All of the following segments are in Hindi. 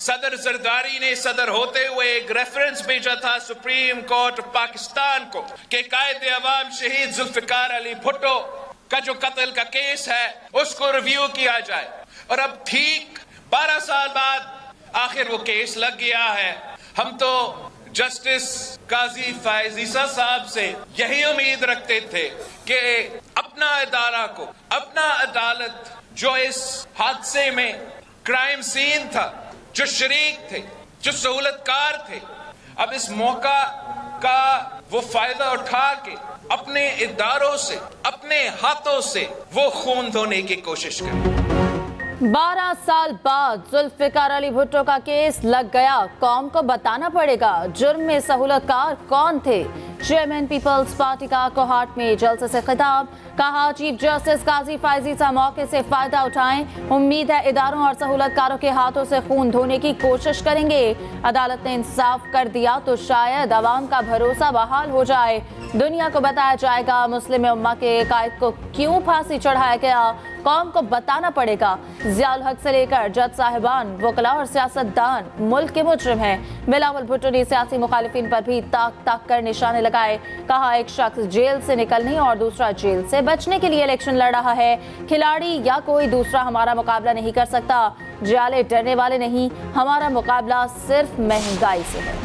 सदर जरदारी ने सदर होते हुए एक रेफरेंस भेजा था सुप्रीम कोर्ट पाकिस्तान को कि कायदे अवाम शहीद जुल्फिकार अली भुट्टो का जो कत्ल का केस है उसको रिव्यू किया जाए। और अब ठीक 12 साल बाद आखिर वो केस लग गया है। हम तो जस्टिस काजी फैज ईसा साहब से यही उम्मीद रखते थे कि अपना अदारा को, अपना अदालत जो इस हादसे में क्राइम सीन था, जो शरीक थे, जो सहूलतकार थे, अब इस मौका का वो फायदा उठा के अपने इदारों से, अपने हाथों से वो खून धोने की कोशिश करें। 12 साल बाद जुल्फिकार अली भुट्टो का केस लग गया। कौम को बताना पड़ेगा जुर्म में सहूलतकार कौन थे। चेयरमैन पीपल्स पार्टी का कोहाट में जलसे से खिताब। कहा चीफ जस्टिस काजी फैज ईसा मौके से फायदा उठाएं। उम्मीद है इदारों और सहूलतकारों के हाथों से खून धोने की कोशिश करेंगे। अदालत ने इंसाफ कर दिया तो शायद अवाम का भरोसा बहाल हो जाए। दुनिया को बताया जाएगा मुस्लिम उम्मा के कायद को क्यों फांसी चढ़ाया गया। कौम को बताना पड़ेगा। ज़ियाउल हक से लेकर जज साहिबान, वकला और सियासतदान मुल्क के मुजरिम हैं। बिलावल भुट्टो ने सियासी मुखालिफिन पर भी ताक ताक कर निशाने लगाए। कहा एक शख्स जेल से निकलने और दूसरा जेल से बचने के लिए इलेक्शन लड़ रहा है। खिलाड़ी या कोई दूसरा हमारा मुकाबला नहीं कर सकता। जाले डरने वाले नहीं, हमारा मुकाबला सिर्फ महंगाई से है।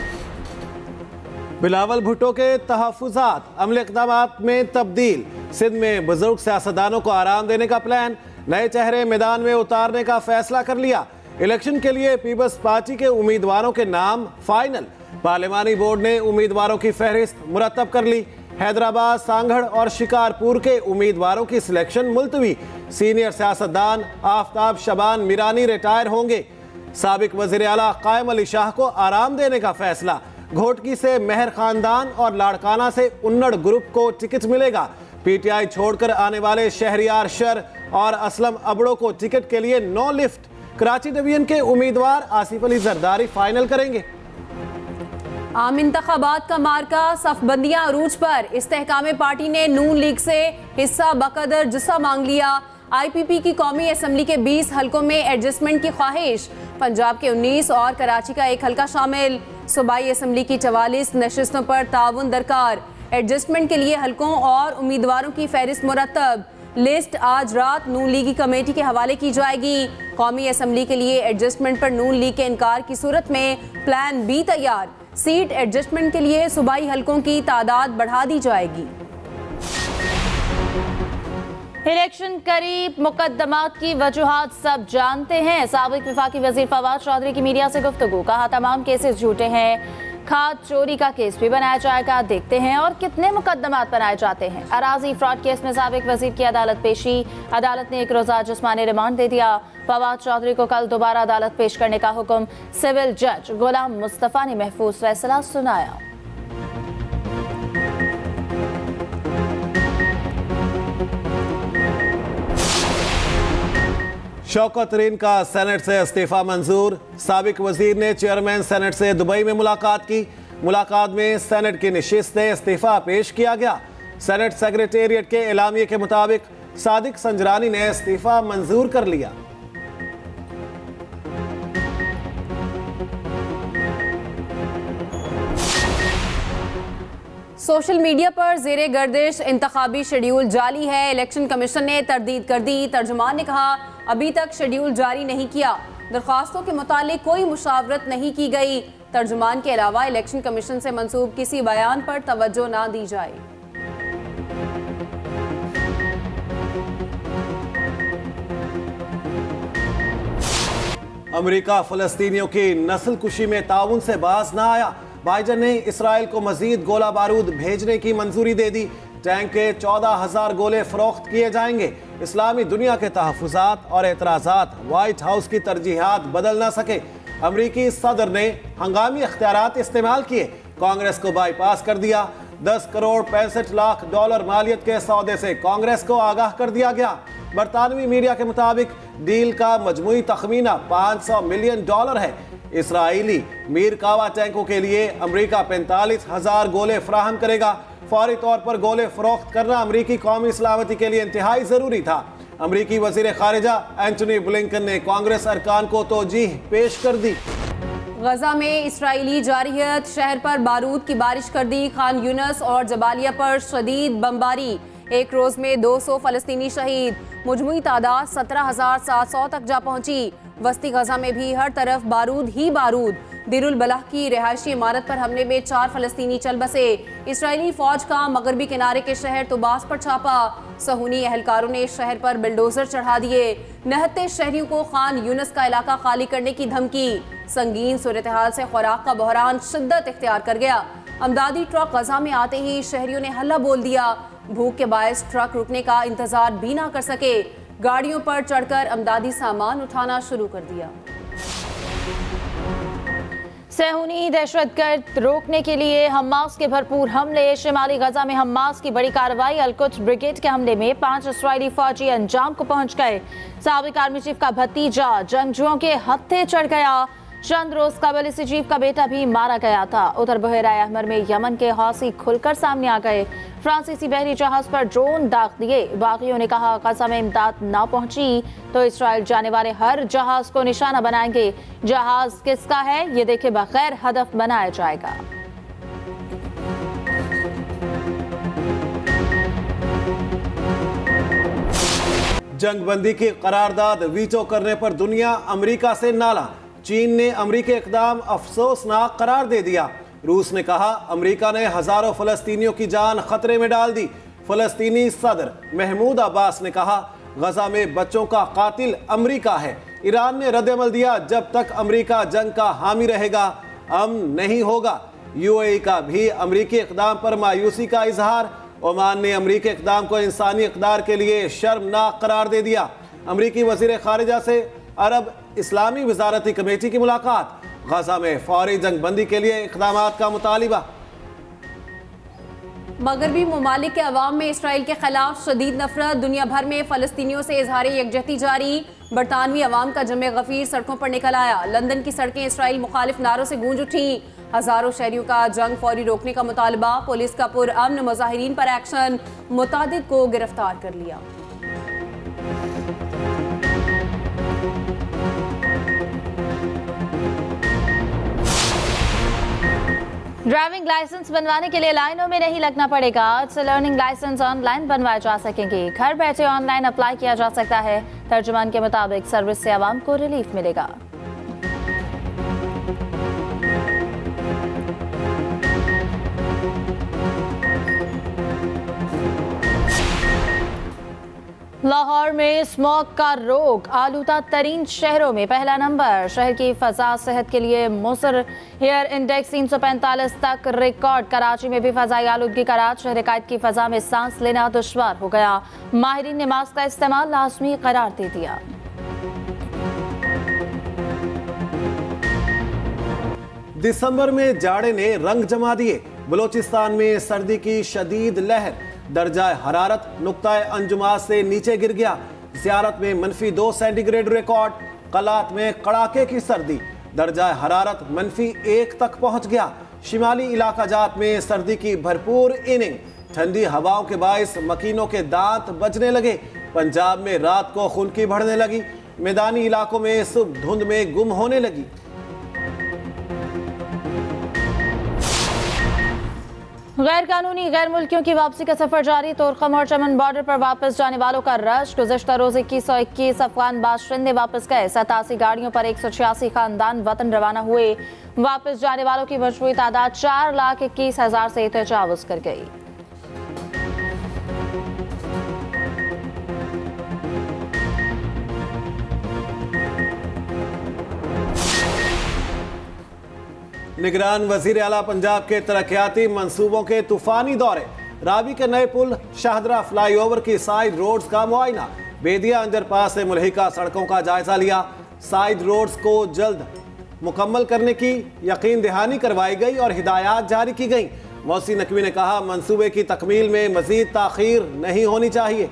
बिलावल भुट्टो के तहफ़्फ़ुज़ात, अमली इक़दामात में तब्दील। सिंध में बुजुर्ग सियासतदानों को आराम देने का प्लान। नए चेहरे मैदान में उतारने का फैसला कर लिया। इलेक्शन के लिए पीपल्स पार्टी के उम्मीदवारों के नाम फाइनल। पार्लिमानी बोर्ड ने उम्मीदवारों की फहरिस्त मुरतब कर ली। हैदराबाद, सांगढ़ और शिकारपुर के उम्मीदवारों की सिलेक्शन मुलतवी। सीनियर सियासतदान आफ्ताब शबान मीरानी रिटायर होंगे। साबिक वज़ीर आला कायम अली शाह को आराम देने का फैसला। घोटकी से मेहर खानदान और लाड़काना से उन्नड़ ग्रुप को टिकट मिलेगा। पीटीआई छोड़कर आने वाले शहरियार शर और असलम अबड़ो को टिकट के लिए नो लिफ्ट। कराची डिवीजन के उम्मीदवार आसिफ अली जरदारी फाइनल करेंगे। आम इंतखाबात का मार्का, सफबंदियां अरूज पर। इस्तेहकाम पार्टी ने नून लीग से हिस्सा बकदर जुस्सा मांग लिया। आईपीपी की कौमी असम्बली के 20 हलकों में एडजस्टमेंट की ख्वाहिश। पंजाब के 19 और कराची का एक हलका शामिल। सूबाई असम्बली की 44 नशिस्तों पर ताउन दरकार। एडजस्टमेंट के लिए हलकों और उम्मीदवारों की फहरिस्त मुरतब। लिस्ट आज रात नून लीगी कमेटी के हवाले की जाएगी। कौमी असम्बली के लिए एडजस्टमेंट पर नून लीग के इनकार की सूरत में प्लान बी तैयार। सीट एडजस्टमेंट के लिए सूबाई हलकों की तादाद बढ़ा दी जाएगी। इलेक्शन करीब, मुकद्दमात की वजूहात सब जानते हैं। साबिक वफाकी वजीर फवाद चौधरी की मीडिया से गुफ्तगू। कहा तमाम केसेस झूठे हैं। खाद चोरी का केस भी बनाया जाएगा। देखते हैं और कितने मुकद्दमात बनाए जाते हैं। अराजी फ्रॉड केस में साबिक वजीर की अदालत पेशी। अदालत ने 1 रोज़ा जिस्मानी रिमांड दे दिया। फवाद चौधरी को कल दोबारा अदालत पेश करने का हुक्म। सिविल जज गुलाम मुस्तफ़ा ने महफूज फैसला सुनाया। शौकत तरीन का सेनेट से इस्तीफा मंजूर। साबिक वजीर ने चेयरमैन सेनेट से दुबई में मुलाकात की। मुलाकात में सेनेट की नशिस्त से इस्तीफा पेश किया गया। सेनेट सेक्रेटेरिएट के एलामिये के मुताबिक सादिक संजरानी ने इस्तीफा मंजूर कर लिया। सोशल मीडिया पर जेरे गर्दिश इंतखाबी शेड्यूल जाली है। इलेक्शन कमीशन ने तरदीद कर दी। तर्जुमान ने कहा अभी तक शेड्यूल जारी नहीं किया। दरख्वास्तों के मुतालिक कोई मुशावरत नहीं की गई। तर्जुमान के अलावा इलेक्शन कमीशन से मंसूब किसी बयान पर तवज्जो ना दी जाए। अमेरिका फलस्तीनियों की नस्ल कुशी में ताउन से बाज ना आया। बाइडन ने इसराइल को मजीद गोला बारूद भेजने की मंजूरी दे दी। टैंक के 14,000 गोले फरोख्त किए जाएंगे। इस्लामी दुनिया के तहफ़्फ़ुज़ात और एतराज़ात वाइट हाउस की तरजीहात बदल ना सके। अमरीकी सदर ने हंगामी इख्तियारात इस्तेमाल किए। कांग्रेस को बाईपास कर दिया। 10 करोड़ 65 लाख डॉलर मालियत के सौदे से कांग्रेस को आगाह कर दिया गया। बरतानवी मीडिया के मुताबिक डील का मजमूई तखमीना $500 मिलियन है। इसराइली मीर कावा टैंकों के लिए अमरीका 45,000 गोले फराहम करेगा। फौरी तौर पर गोले फरोख्त करना अमरीकी कौमी सलामती के लिए इंतहाई ज़रूरी था। अमरीकी वज़ीर ख़ारिजा एंटनी ब्लिंकन ने कांग्रेस अरकान को तोजीह पेश कर दी। गजा में इस्राएली जारहियत, शहर पर बारूद की बारिश कर दी। खान यूनस और जबालिया पर शदीद बमबारी। एक रोज में 200 फलस्तीनी शहीद। मुजमुई तादाद 17,700 तक जा पहुंची। वस्ती गजा में भी हर तरफ बारूद ही बारूद। दिरुल बलाह की रिहायशी इमारत पर हमले में 4 फलस्तीनी चल बसे। इस्राएली फौज का मगरबी किनारे के शहर तुबास पर छापा। सहूनी एहलकारों ने शहर पर बिल्डोजर चढ़ा दिए। नहत्ते शहरियों को खान यूनस का इलाका खाली करने की धमकी। संगीन सूरत हाल से खुराक का बहरान शिद्दत इख्तियार कर गया। अमदादी ट्रक गजा में आते ही शहरियों ने हल्ला बोल दिया। भूख के बायस ट्रक रुकने का इंतजार भी ना कर सके। गाड़ियों पर चढ़कर अमदादी सामान उठाना शुरू कर दिया। सहूनी दहशतगर्द रोकने के लिए हमास के भरपूर हमले। शिमाली गजा में हमास की बड़ी कार्रवाई। अल-कुद्स ब्रिगेड के हमले में 5 इस्राएली फौजी अंजाम को पहुंच गए। साबिक आर्मी चीफ का भतीजा जंगजुओं के हत्थे चढ़ गया। चंद रोज कबल इसी चीफ का बेटा भी मारा गया था। उधर बहरा अहमर में यमन के हौसी खुलकर सामने आ गए। फ्रांसीसी बहरी जहाज पर ड्रोन दाग दिए। बागियों ने कहा गजा में इमदाद न पहुंची तो इसराइल जाने वाले हर जहाज को निशाना बनाएंगे। जहाज किसका है ये देखे बगैर हदफ बनाया जाएगा। जंगबंदी की करारदाद वीटो करने पर दुनिया अमेरिका से नाला। चीन ने अमेरिकी इकदाम अफसोसनाक करार दे दिया। रूस ने कहा अमेरिका ने हजारों फलस्तीनियों की जान खतरे में डाल दी। फलस्तीनी सदर महमूद अब्बास ने कहा गजा में बच्चों का कातिल अमेरिका है। ईरान ने रद्दअमल दिया जब तक अमेरिका जंग का हामी रहेगा अमन नहीं होगा। यूएई का भी अमेरिकी इकदाम पर मायूसी का इजहार। ओमान ने अमेरिकी इकदाम को इंसानी इक़दार के लिए शर्मनाक करार दे दिया। अमेरिकी वज़ीर ख़ारिजा से अरब इस्लामी वजारती कमेटी की मुलाकात। गजा में फौरी जंगबंदी के लिए इक़दामात का मुतालिबा। मगरबी ममालिक के अवाम में इसराइल के खिलाफ शदीद नफरत। दुनिया भर में फ़लस्तीनियों से इजहार यकजहती जारी। बरतानवी अवाम का जमे गफीर सड़कों पर निकल आया। लंदन की सड़कें इसराइल मुखालिफ नारों से गूंज उठी। हजारों शहरियों का जंग फौरी रोकने का मुतालबा। पुलिस का पुरअमन मुजाहिरीन पर एक्शन। मुतादिद को गिरफ्तार कर लिया। ड्राइविंग लाइसेंस बनवाने के लिए लाइनों में नहीं लगना पड़ेगा। आज से लर्निंग लाइसेंस ऑनलाइन बनवाए जा सकेंगे। घर बैठे ऑनलाइन अप्लाई किया जा सकता है। तर्जुमान के मुताबिक सर्विस से आवाम को रिलीफ मिलेगा। लाहौर में स्मॉग का रोग आलूदा तरीन शहरों में पहला नंबर। शहर की फजा सेहत के लिए मुसर हेयर इंडेक्स 345 तक रिकॉर्ड। कराची में भी फजाई आलूदगी का राज। शहर कायद की फजा में सांस लेना दुश्वार हो गया। माहिरीन ने मास्क का इस्तेमाल लाजमी करार दे दिया। दिसंबर में जाड़े ने रंग जमा दिए। बलोचिस्तान में सर्दी की शदीद लहर। दर्जा हरारत नुक्ताए अंजुमात से नीचे गिर गया। ज़ियारत में -2 सेंटीग्रेड रिकॉर्ड। कलात में कड़ाके की सर्दी। दर्जा हरारत -1 तक पहुंच गया। शिमाली इलाका जात में सर्दी की भरपूर इनिंग। ठंडी हवाओं के बायस मकीनों के दांत बजने लगे। पंजाब में रात को खुनकी बढ़ने लगी। मैदानी इलाकों में सुबह धुंध में गुम होने लगी। गैर कानूनी गैर मुल्कियों की वापसी का सफर जारी। तोरखम और चमन बॉर्डर पर वापस जाने वालों का रश। गुज़श्ता रोज 2121 अफगान बाशिंदे वापस गए। 87 गाड़ियों पर 186 खानदान वतन रवाना हुए। वापस जाने वालों की मजमूई तादाद 4,21,000 से तजावुज कर गई। निगरान वजीर आला पंजाब के तरक्याती मंसूबों के तूफानी दौरे। रावी के नए पुल शाहदरा फ्लाईओवर की साइड रोड्स का मुआयना। बेदिया अंडरपास से मुल्हिका सड़कों का जायजा लिया। साइड रोड्स को जल्द मुकम्मल करने की यकीन दहानी करवाई गई और हिदायत जारी की गई। मौसी नकवी ने कहा मंसूबे की तकमील में मजीद ताखीर नहीं होनी चाहिए।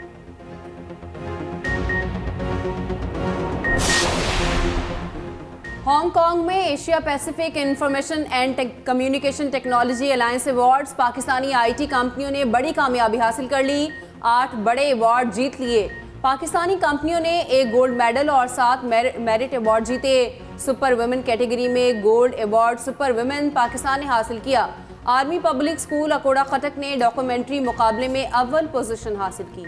हांगकांग में Asia Pacific information and communication technology alliance awards. Pakistani IT कंपनियों ने बड़ी कामयाबी हासिल कर ली। 8 बड़े अवार्ड जीत लिए। पाकिस्तानी कंपनियों ने एक गोल्ड मेडल और 7 मेरिट अवार्ड जीते। सुपर वुमेन कैटेगरी में gold award super women Pakistan ने हासिल किया। Army public school Akora Khattak ने डॉक्यूमेंट्री मुकाबले में अव्वल पोजीशन हासिल की।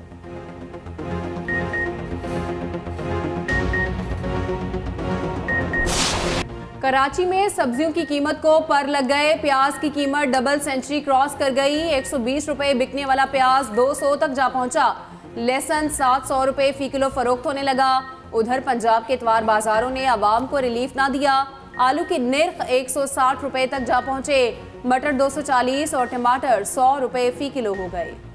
कराची में सब्जियों की कीमत को पर लग गए। प्याज की कीमत डबल सेंचुरी क्रॉस कर गई। 120 रुपए बिकने वाला प्याज 200 तक जा पहुंचा। लहसुन 700 रुपए फी किलो फरोख्त होने लगा। उधर पंजाब के इतवार बाजारों ने आवाम को रिलीफ ना दिया। आलू के निर्ख 160 रुपए तक जा पहुंचे। मटर 240 और टमाटर 100 रुपए फी किलो हो गए।